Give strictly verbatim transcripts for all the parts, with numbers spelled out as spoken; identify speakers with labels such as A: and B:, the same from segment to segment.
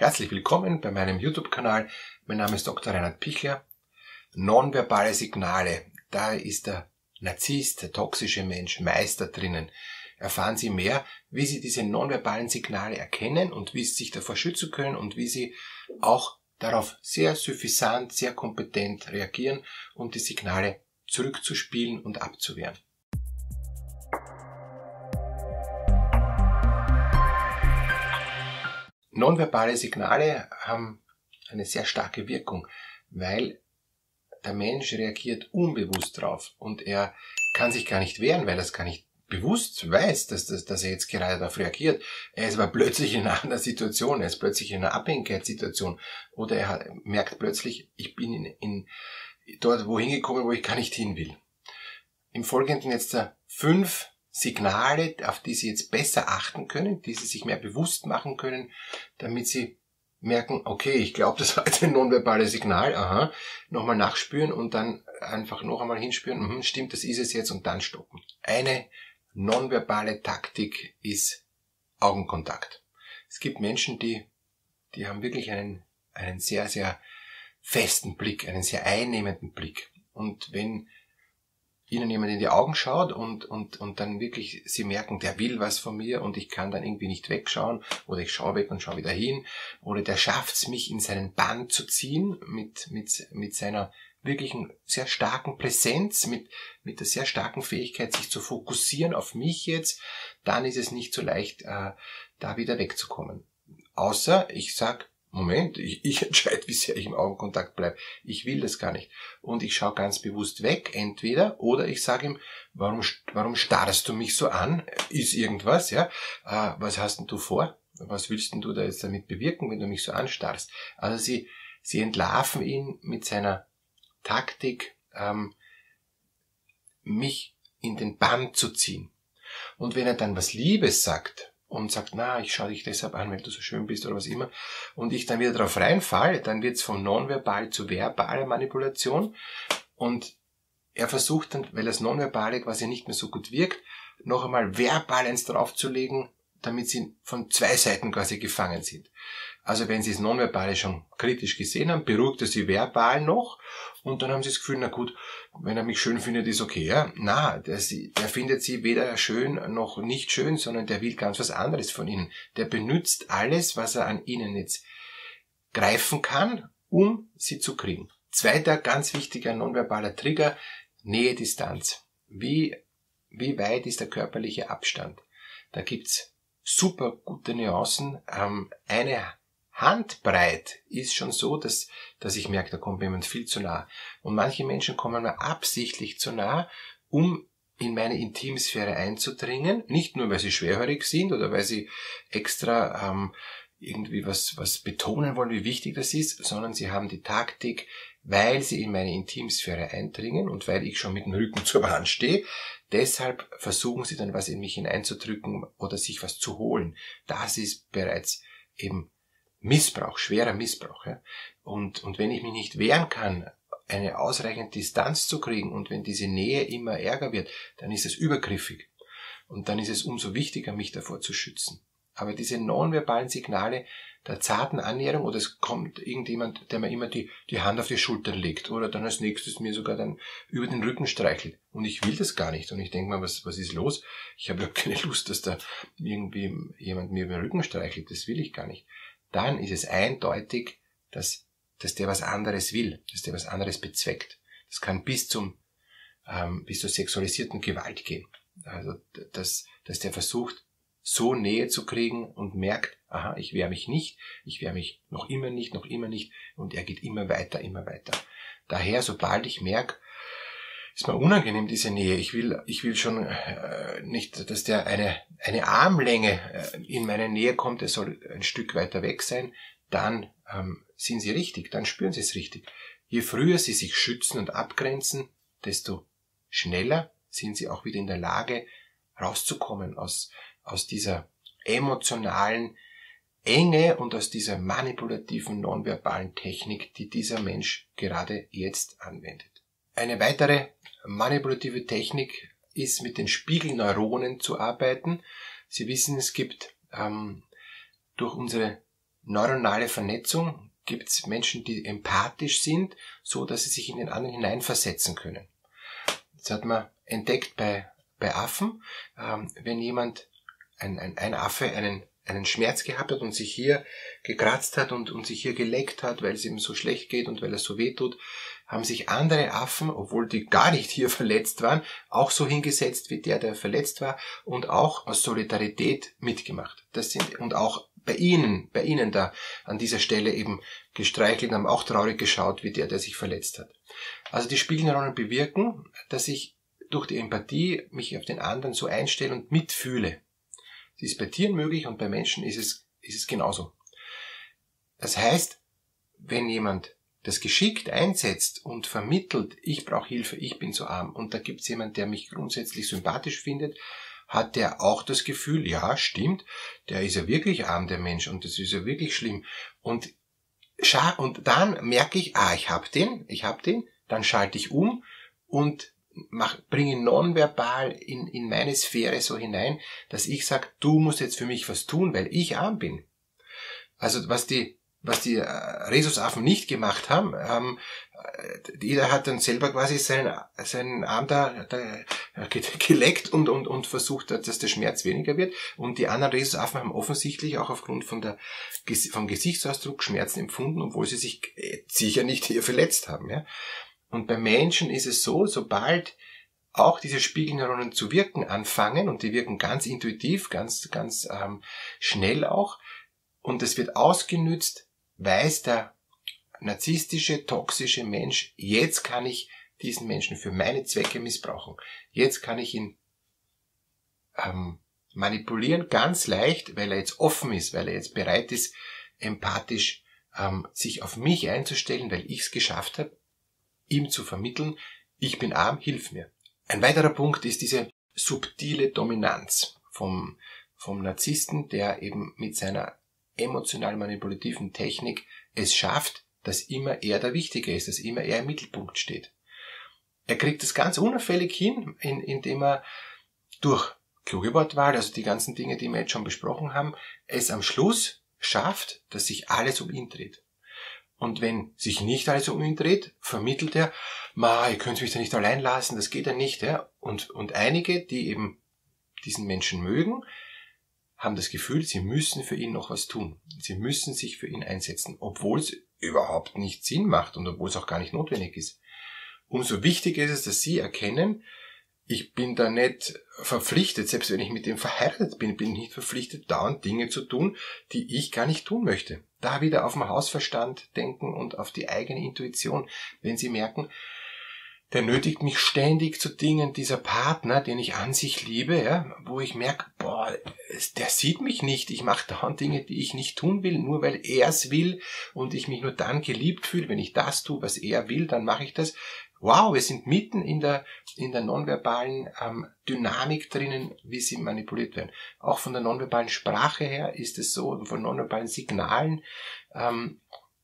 A: Herzlich willkommen bei meinem YouTube-Kanal. Mein Name ist Doktor Reinhard Pichler. Nonverbale Signale. Da ist der Narzisst, der toxische Mensch, Meister drinnen. Erfahren Sie mehr, wie Sie diese nonverbalen Signale erkennen und wie Sie sich davor schützen können und wie Sie auch darauf sehr suffisant, sehr kompetent reagieren, um die Signale zurückzuspielen und abzuwehren. Nonverbale Signale haben eine sehr starke Wirkung, weil der Mensch reagiert unbewusst drauf und er kann sich gar nicht wehren, weil er es gar nicht bewusst weiß, dass, dass, dass er jetzt gerade darauf reagiert. Er ist aber plötzlich in einer anderen Situation, er ist plötzlich in einer Abhängigkeitssituation oder er hat, merkt plötzlich, ich bin in, in dort wohin gekommen, wo ich gar nicht hin will. Im Folgenden jetzt da fünf Signale, auf die Sie jetzt besser achten können, die Sie sich mehr bewusst machen können, damit Sie merken, okay, ich glaube, das war jetzt ein nonverbales Signal, aha, nochmal nachspüren und dann einfach noch einmal hinspüren, mhm, stimmt, das ist es jetzt und dann stoppen. Eine nonverbale Taktik ist Augenkontakt. Es gibt Menschen, die, die haben wirklich einen, einen sehr, sehr festen Blick, einen sehr einnehmenden Blick. Und wenn Ihnen jemand in die Augen schaut und, und, und dann wirklich Sie merken, der will was von mir und ich kann dann irgendwie nicht wegschauen oder ich schaue weg und schaue wieder hin oder der schafft es, mich in seinen Bann zu ziehen mit, mit, mit seiner wirklichen sehr starken Präsenz, mit, mit der sehr starken Fähigkeit, sich zu fokussieren auf mich jetzt, dann ist es nicht so leicht, äh, da wieder wegzukommen. Außer ich sag, Moment, ich, ich entscheide, wie sehr ich im Augenkontakt bleibe. Ich will das gar nicht. Und ich schaue ganz bewusst weg, entweder, oder ich sage ihm, warum, warum starrst du mich so an? Ist irgendwas, ja? Äh, was hast denn du vor? Was willst denn du da jetzt damit bewirken, wenn du mich so anstarrst? Also sie, sie entlarven ihn mit seiner Taktik, ähm, mich in den Bann zu ziehen. Und wenn er dann was Liebes sagt, und sagt, na, ich schaue dich deshalb an, weil du so schön bist oder was immer, und ich dann wieder drauf reinfalle, dann wird es von nonverbal zu verbaler Manipulation und er versucht dann, weil das Nonverbale quasi nicht mehr so gut wirkt, noch einmal verbal eins draufzulegen, damit sie von zwei Seiten quasi gefangen sind. Also wenn sie das Nonverbale schon kritisch gesehen haben, beruhigt er sie verbal noch und dann haben sie das Gefühl, na gut, wenn er mich schön findet, ist okay. Ja? Na, der, der findet sie weder schön noch nicht schön, sondern der will ganz was anderes von ihnen. Der benutzt alles, was er an ihnen jetzt greifen kann, um sie zu kriegen. Zweiter ganz wichtiger nonverbaler Trigger, Nähe-Distanz. Wie, wie weit ist der körperliche Abstand? Da gibt's super gute Nuancen. Ähm, eine Handbreit ist schon so, dass, dass ich merke, da kommt mir jemand viel zu nah. Und manche Menschen kommen mir absichtlich zu nah, um in meine Intimsphäre einzudringen. Nicht nur, weil sie schwerhörig sind oder weil sie extra ähm, irgendwie was, was betonen wollen, wie wichtig das ist, sondern sie haben die Taktik, weil sie in meine Intimsphäre eindringen und weil ich schon mit dem Rücken zur Wand stehe. Deshalb versuchen sie dann was in mich hineinzudrücken oder sich was zu holen. Das ist bereits eben Missbrauch, schwerer Missbrauch. Ja? Und, und wenn ich mich nicht wehren kann, eine ausreichende Distanz zu kriegen und wenn diese Nähe immer ärger wird, dann ist es übergriffig. Und dann ist es umso wichtiger, mich davor zu schützen. Aber diese nonverbalen Signale der zarten Annäherung oder es kommt irgendjemand, der mir immer die, die Hand auf die Schultern legt oder dann als nächstes mir sogar dann über den Rücken streichelt. Und ich will das gar nicht. Und ich denke mal, was, was ist los? Ich habe ja keine Lust, dass da irgendwie jemand mir über den Rücken streichelt. Das will ich gar nicht. Dann ist es eindeutig, dass, dass der was anderes will, dass der was anderes bezweckt. Das kann bis zum, ähm, bis zur sexualisierten Gewalt gehen. Also, dass, dass der versucht, so Nähe zu kriegen und merkt, aha, ich wehre mich nicht, ich wehre mich noch immer nicht, noch immer nicht und er geht immer weiter, immer weiter. Daher, sobald ich merke, ist mir unangenehm, diese Nähe, ich will, ich will schon äh, nicht, dass der eine, eine Armlänge äh, in meine Nähe kommt, er soll ein Stück weiter weg sein, dann ähm, sind sie richtig, dann spüren sie es richtig. Je früher sie sich schützen und abgrenzen, desto schneller sind sie auch wieder in der Lage, rauszukommen aus aus dieser emotionalen Enge und aus dieser manipulativen, nonverbalen Technik, die dieser Mensch gerade jetzt anwendet. Eine weitere manipulative Technik ist, mit den Spiegelneuronen zu arbeiten. Sie wissen, es gibt ähm, durch unsere neuronale Vernetzung gibt es Menschen, die empathisch sind, so dass sie sich in den anderen hineinversetzen können. Das hat man entdeckt bei, bei Affen. Ähm, wenn jemand, ein, ein, ein Affe, einen, einen Schmerz gehabt hat und sich hier gekratzt hat und, und sich hier geleckt hat, weil es ihm so schlecht geht und weil es so weh tut, haben sich andere Affen, obwohl die gar nicht hier verletzt waren, auch so hingesetzt wie der, der verletzt war und auch aus Solidarität mitgemacht. Das sind, und auch bei ihnen, bei ihnen da an dieser Stelle eben gestreichelt, haben auch traurig geschaut wie der, der sich verletzt hat. Also die Spiegelneuronen bewirken, dass ich durch die Empathie mich auf den anderen so einstelle und mitfühle. Das ist bei Tieren möglich und bei Menschen ist es, ist es genauso. Das heißt, wenn jemand das geschickt einsetzt und vermittelt, ich brauche Hilfe, ich bin so arm, und da gibt es jemand, der mich grundsätzlich sympathisch findet, hat der auch das Gefühl, ja, stimmt, der ist ja wirklich arm, der Mensch, und das ist ja wirklich schlimm. Und, scha- und dann merke ich, ah, ich hab den, ich hab den, dann schalte ich um und mach, bringe nonverbal in, in meine Sphäre so hinein, dass ich sage, du musst jetzt für mich was tun, weil ich arm bin. Also was die was die Rhesusaffen nicht gemacht haben, haben jeder hat dann selber quasi seinen, seinen Arm da, da geleckt und, und, und versucht, dass der Schmerz weniger wird. Und die anderen Rhesusaffen haben offensichtlich auch aufgrund von der, vom Gesichtsausdruck Schmerzen empfunden, obwohl sie sich sicher nicht hier verletzt haben. Ja. Und bei Menschen ist es so, sobald auch diese Spiegelneuronen zu wirken anfangen, und die wirken ganz intuitiv, ganz, ganz ähm, schnell auch, und es wird ausgenützt, weiß der narzisstische, toxische Mensch, jetzt kann ich diesen Menschen für meine Zwecke missbrauchen. Jetzt kann ich ihn ähm, manipulieren, ganz leicht, weil er jetzt offen ist, weil er jetzt bereit ist, empathisch ähm, sich auf mich einzustellen, weil ich es geschafft habe, ihm zu vermitteln, ich bin arm, hilf mir. Ein weiterer Punkt ist diese subtile Dominanz vom, vom Narzissten, der eben mit seiner emotional manipulativen Technik es schafft, dass immer er der Wichtige ist, dass immer er im Mittelpunkt steht. Er kriegt das ganz unauffällig hin, in, indem er durch kluge Wortwahl, also die ganzen Dinge, die wir jetzt schon besprochen haben, es am Schluss schafft, dass sich alles um ihn dreht. Und wenn sich nicht alles um ihn dreht, vermittelt er, ma, ihr könnt mich da nicht allein lassen, das geht ja nicht. Ja? Und, und einige, die eben diesen Menschen mögen, haben das Gefühl, sie müssen für ihn noch was tun. Sie müssen sich für ihn einsetzen, obwohl es überhaupt nicht Sinn macht und obwohl es auch gar nicht notwendig ist. Umso wichtiger ist es, dass sie erkennen, ich bin da nicht verpflichtet, selbst wenn ich mit dem verheiratet bin, bin ich nicht verpflichtet, dauernd Dinge zu tun, die ich gar nicht tun möchte. Da wieder auf den Hausverstand denken und auf die eigene Intuition, wenn sie merken, der nötigt mich ständig zu Dingen, dieser Partner, den ich an sich liebe, ja, wo ich merke, boah, der sieht mich nicht, ich mache dauernd Dinge, die ich nicht tun will, nur weil er es will und ich mich nur dann geliebt fühle, wenn ich das tue, was er will, dann mache ich das. Wow, wir sind mitten in der in der nonverbalen ähm, Dynamik drinnen, wie sie manipuliert werden. Auch von der nonverbalen Sprache her ist es so, und von nonverbalen Signalen, ähm,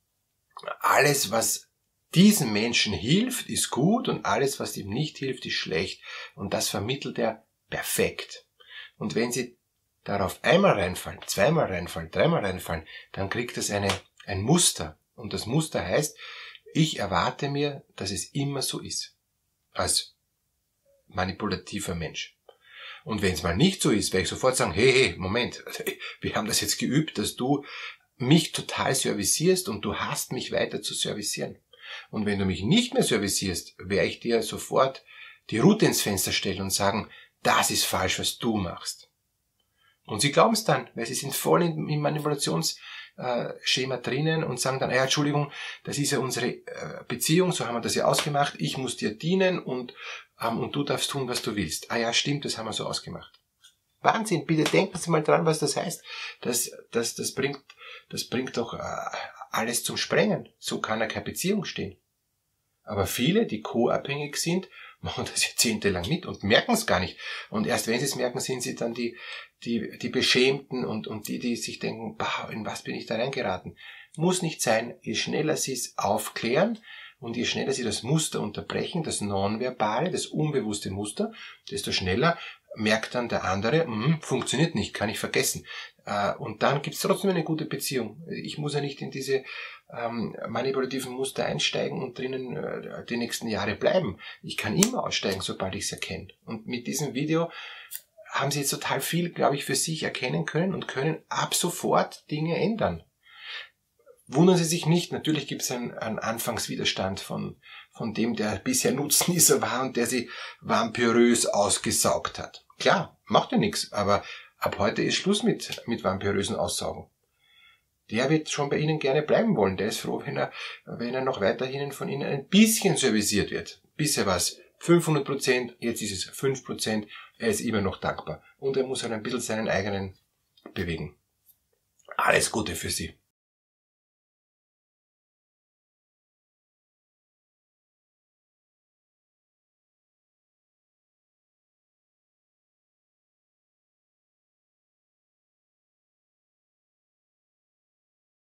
A: alles, was diesem Menschen hilft, ist gut, und alles, was ihm nicht hilft, ist schlecht. Und das vermittelt er perfekt. Und wenn Sie darauf einmal reinfallen, zweimal reinfallen, dreimal reinfallen, dann kriegt es eine, ein Muster. Und das Muster heißt, ich erwarte mir, dass es immer so ist. Als manipulativer Mensch. Und wenn es mal nicht so ist, werde ich sofort sagen, hey, hey, Moment, wir haben das jetzt geübt, dass du mich total servicierst und du hast mich weiter zu servicieren. Und wenn du mich nicht mehr servicierst, werde ich dir sofort die Rute ins Fenster stellen und sagen, das ist falsch, was du machst. Und sie glauben es dann, weil sie sind voll im, im Manipulationsschema drinnen und sagen dann, ja, Entschuldigung, das ist ja unsere äh, Beziehung, so haben wir das ja ausgemacht, ich muss dir dienen und, ähm, und du darfst tun, was du willst. Ah ja, stimmt, das haben wir so ausgemacht. Wahnsinn, bitte denken Sie mal dran, was das heißt. Das, das, das bringt, das bringt doch äh, alles zum Sprengen. So kann ja keine Beziehung stehen. Aber viele, die co-abhängig sind, machen das jahrzehntelang mit und merken es gar nicht. Und erst wenn sie es merken, sind sie dann die, die, die Beschämten und, und die, die sich denken, bah, in was bin ich da reingeraten? Muss nicht sein. Je schneller sie es aufklären und je schneller sie das Muster unterbrechen, das Nonverbale, das unbewusste Muster, desto schneller merkt dann der andere, mh, funktioniert nicht, kann ich vergessen. Und dann gibt's trotzdem eine gute Beziehung. Ich muss ja nicht in diese ähm, manipulativen Muster einsteigen und drinnen äh, die nächsten Jahre bleiben. Ich kann immer aussteigen, sobald ich es erkenne. Und mit diesem Video haben Sie jetzt total viel, glaube ich, für sich erkennen können und können ab sofort Dinge ändern. Wundern Sie sich nicht, natürlich gibt es einen, einen Anfangswiderstand von, von dem, der bisher Nutznießer war und der Sie vampirös ausgesaugt hat. Klar, macht ja nichts, aber ab heute ist Schluss mit, mit vampirösen Aussaugen. Der wird schon bei Ihnen gerne bleiben wollen. Der ist froh, wenn er, wenn er noch weiterhin von Ihnen ein bisschen serviciert wird. Bisher war es fünfhundert Prozent, jetzt ist es fünf Prozent. Er ist immer noch dankbar. Und er muss halt ein bisschen seinen eigenen bewegen. Alles Gute für Sie.